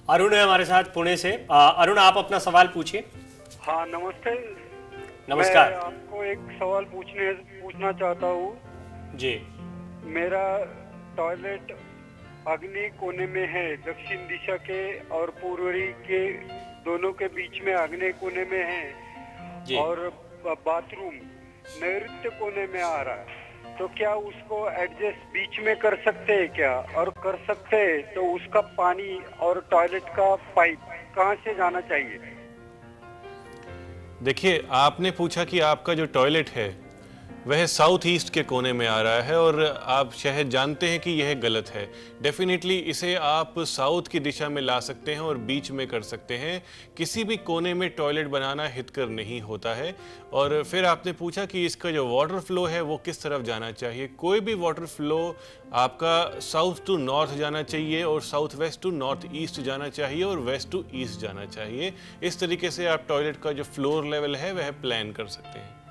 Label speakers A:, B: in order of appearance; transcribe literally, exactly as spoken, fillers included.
A: अरुण है हमारे साथ पुणे से। अ, अरुण, आप अपना सवाल पूछिए।
B: हाँ नमस्ते।
A: नमस्कार।
B: मैं आपको एक सवाल पूछने पूछना चाहता हूँ
A: जी।
B: मेरा टॉयलेट अग्नि कोने में है, दक्षिण दिशा के और पूर्वी के दोनों के बीच में अग्नि कोने में है
A: जी।
B: और बाथरूम नैऋत्य कोने में आ रहा है, तो क्या उसको एडजस्ट बीच में कर सकते हैं क्या? और कर सकते हैं तो उसका पानी और टॉयलेट का पाइप कहाँ से जाना चाहिए?
C: देखिए, आपने पूछा कि आपका जो टॉयलेट है वह साउथ ईस्ट के कोने में आ रहा है और आप शायद जानते हैं कि यह गलत है। डेफिनेटली इसे आप साउथ की दिशा में ला सकते हैं और बीच में कर सकते हैं। किसी भी कोने में टॉयलेट बनाना हितकर नहीं होता है। और फिर आपने पूछा कि इसका जो वाटर फ्लो है वो किस तरफ जाना चाहिए। कोई भी वाटर फ्लो आपका साउथ टू नॉर्थ जाना चाहिए और south west to north east जाना चाहिए और वेस्ट टू ईस्ट जाना चाहिए। इस तरीके से आप टॉयलेट का जो फ्लोर लेवल है वह प्लान कर सकते हैं।